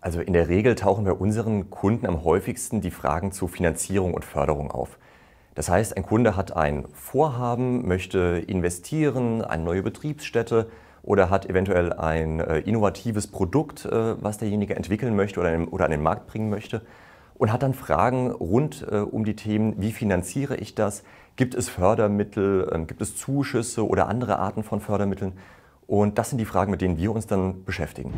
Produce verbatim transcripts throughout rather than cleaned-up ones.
Also in der Regel tauchen bei unseren Kunden am häufigsten die Fragen zu Finanzierung und Förderung auf. Das heißt, ein Kunde hat ein Vorhaben, möchte investieren, eine neue Betriebsstätte oder hat eventuell ein äh, innovatives Produkt, äh, was derjenige entwickeln möchte oder, in, oder an den Markt bringen möchte und hat dann Fragen rund äh, um die Themen, wie finanziere ich das, gibt es Fördermittel, äh, gibt es Zuschüsse oder andere Arten von Fördermitteln, und das sind die Fragen, mit denen wir uns dann beschäftigen.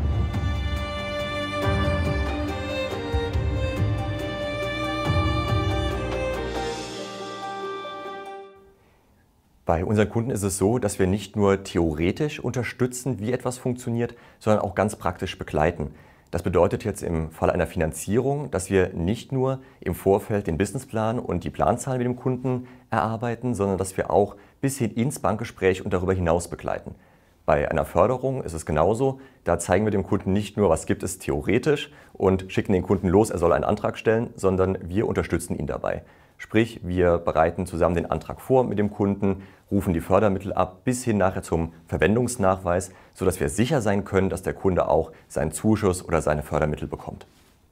Bei unseren Kunden ist es so, dass wir nicht nur theoretisch unterstützen, wie etwas funktioniert, sondern auch ganz praktisch begleiten. Das bedeutet jetzt im Fall einer Finanzierung, dass wir nicht nur im Vorfeld den Businessplan und die Planzahlen mit dem Kunden erarbeiten, sondern dass wir auch bis hin ins Bankgespräch und darüber hinaus begleiten. Bei einer Förderung ist es genauso. Da zeigen wir dem Kunden nicht nur, was gibt es theoretisch und schicken den Kunden los, er soll einen Antrag stellen, sondern wir unterstützen ihn dabei. Sprich, wir bereiten zusammen den Antrag vor mit dem Kunden, rufen die Fördermittel ab bis hin nachher zum Verwendungsnachweis, sodass wir sicher sein können, dass der Kunde auch seinen Zuschuss oder seine Fördermittel bekommt.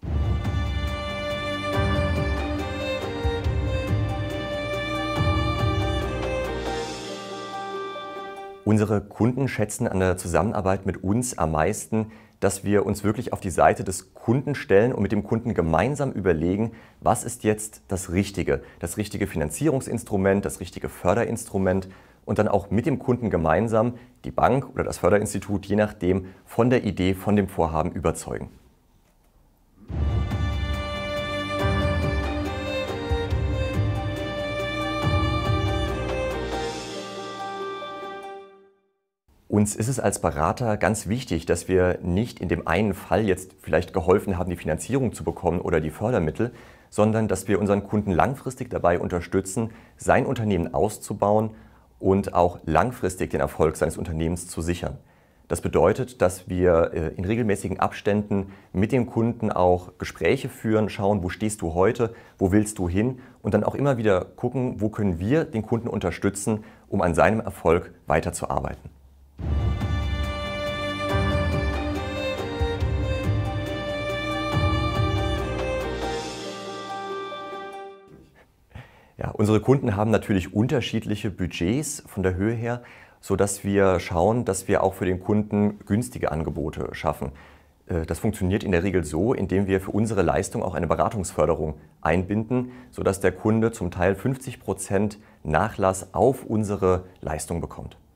Unsere Kunden schätzen an der Zusammenarbeit mit uns am meisten, dass wir uns wirklich auf die Seite des Kunden stellen und mit dem Kunden gemeinsam überlegen, was ist jetzt das Richtige, das richtige Finanzierungsinstrument, das richtige Förderinstrument, und dann auch mit dem Kunden gemeinsam die Bank oder das Förderinstitut, je nachdem, von der Idee, von dem Vorhaben überzeugen. Uns ist es als Berater ganz wichtig, dass wir nicht in dem einen Fall jetzt vielleicht geholfen haben, die Finanzierung zu bekommen oder die Fördermittel, sondern dass wir unseren Kunden langfristig dabei unterstützen, sein Unternehmen auszubauen und auch langfristig den Erfolg seines Unternehmens zu sichern. Das bedeutet, dass wir in regelmäßigen Abständen mit dem Kunden auch Gespräche führen, schauen, wo stehst du heute, wo willst du hin, und dann auch immer wieder gucken, wo können wir den Kunden unterstützen, um an seinem Erfolg weiterzuarbeiten. Ja, unsere Kunden haben natürlich unterschiedliche Budgets von der Höhe her, sodass wir schauen, dass wir auch für den Kunden günstige Angebote schaffen. Das funktioniert in der Regel so, indem wir für unsere Leistung auch eine Beratungsförderung einbinden, sodass der Kunde zum Teil fünfzig Prozent Nachlass auf unsere Leistung bekommt.